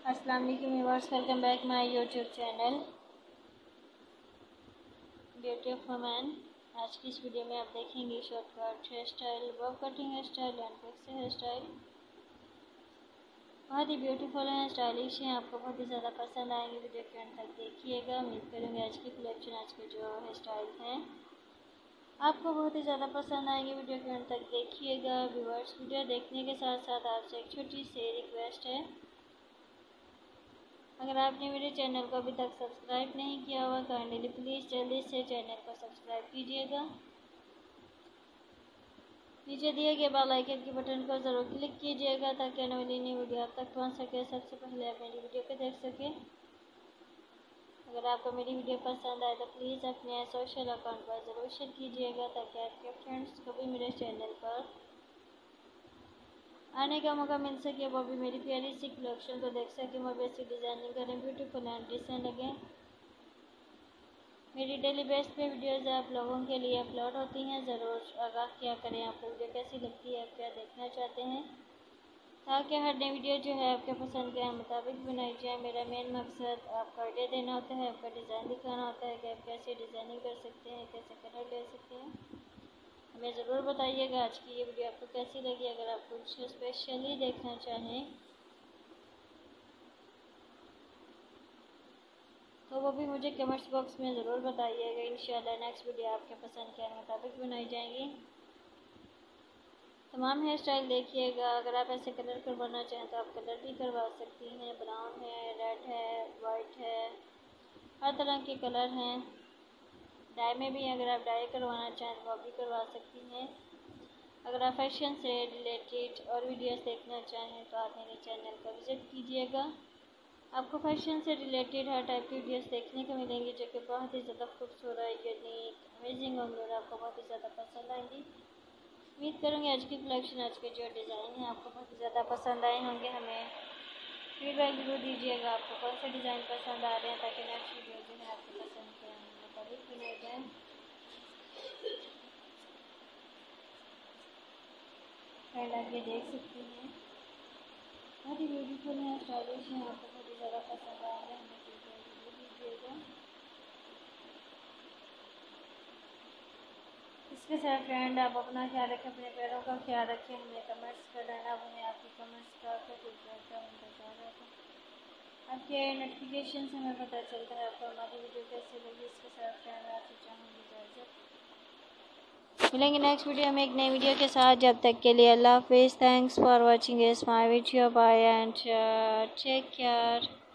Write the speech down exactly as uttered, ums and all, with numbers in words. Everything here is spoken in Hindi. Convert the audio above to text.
अस्सलाम वालेकुम viewers, welcome back my YouTube channel beauty of women. आज की इस वीडियो में आप देखेंगे shortcut hair style, bob cutting hair style and fix hair style. बहुत ही ब्यूटीफुल है, स्टाइलिश है, आपको बहुत ही ज़्यादा पसंद आएंगे। वीडियो के अंत तक देखिएगा। उम्मीद करूँगी आज की कलेक्शन, आज के जो हेयर स्टाइल हैं आपको बहुत ही ज़्यादा पसंद आएंगे। वीडियो के अंत तक देखिएगा व्यूअर्स। वीडियो देखने के साथ साथ आपसे एक छोटी सी रिक्वेस्ट है, अगर आपने मेरे चैनल को अभी तक सब्सक्राइब नहीं किया हुआ काइंडली प्लीज़ जल्दी से चैनल को सब्सक्राइब कीजिएगा। नीचे दिए गए बेल आइकन के बटन को ज़रूर क्लिक कीजिएगा ताकि आने वाली नई वीडियो आप तक पहुंच सके, सबसे पहले आप मेरी वीडियो को देख सकें। अगर आपको मेरी वीडियो पसंद आए तो प्लीज़ अपने सोशल अकाउंट पर ज़रूर शेयर कीजिएगा ताकि आपके फ्रेंड्स को भी मेरे चैनल पर आने का मौका मिल सके, वो भी मेरी प्यारी सी कलेक्शन को देख सके, वो वैसी डिज़ाइनिंग करें, ब्यूटीफुल एंड डिसेंट लगे। मेरी डेली बेस पे वीडियोज़ आप लोगों के लिए अपलोड होती हैं, ज़रूर आगाह किया करें आपको वीडियो कैसी लगती है, आप क्या देखना चाहते हैं, ताकि हर नई वीडियो जो है आपके पसंद के मुताबिक बनाई जाए। मेरा मेन मकसद आपको आइडिया देना होता है, आपका डिज़ाइन दिखाना होता है कि आप कैसे डिज़ाइनिंग कर सकते हैं, कैसे कलर ले सकते हैं। हमें ज़रूर बताइएगा आज की ये वीडियो आपको कैसी लगी। अगर आप कुछ स्पेशली देखना चाहें तो वो भी मुझे कमेंट्स बॉक्स में ज़रूर बताइएगा। इंशाल्लाह नेक्स्ट वीडियो आपके पसंद के मुताबिक बनाई जाएंगी। तमाम हेयर स्टाइल देखिएगा। अगर आप ऐसे कलर करवाना चाहें तो आप कलर भी करवा सकती हैं। ब्राउन है, रेड है, वाइट है, हर तरह के कलर हैं। डाई में भी अगर आप डाई करवाना चाहें तो आप भी करवा सकती हैं। अगर आप फैशन से रिलेटेड और वीडियोस देखना चाहें तो आप मेरे चैनल को विज़िट कीजिएगा। आपको फैशन से रिलेटेड हर टाइप की वीडियोस देखने को मिलेंगी जो कि बहुत ही ज़्यादा खूबसूरत, यूनिक, अमेजिंग होंगी और आपको बहुत ही ज़्यादा पसंद आएंगी। उम्मीद करूँगी आज की कलेक्शन, आज के जो डिज़ाइन हैं आपको बहुत ही ज़्यादा पसंद आए होंगे। हमें फीडबैक ज़रूर दीजिएगा आपको कौन से डिज़ाइन पसंद आ रहे हैं, ताकि नेक्स्ट वीडियो जो है आपको पसंद के मुताबिक बनाई जाए। फ्रेंड आप ये देख सकती हैं, बहुत ही ब्यूटीफुल है, स्टाइलिश है, आपको बहुत ही ज़्यादा पसंद आएंगे। हमें फीडबैक ज़रूर दीजिएगा। इसके साथ फ्रेंड आप अपना ख्याल रखें, अपने पैरों का ख्याल रखें। हमें कमेंट्स कर देना, हमें आपकी कमेंट्स का क्या फीडबैक का उनका क्या रहा था, आपके नोटिफिकेशन से हमें पता चलता है आपको हमारी वीडियो कैसे लगी। इसके साथ फ्रेंड आपसे चाहूँगी इजाज़त, मिलेंगे नेक्स्ट वीडियो में एक नई वीडियो के साथ। जब तक के लिए अल्लाह हाफिज़। Thanks for watching this my video, bye and take care.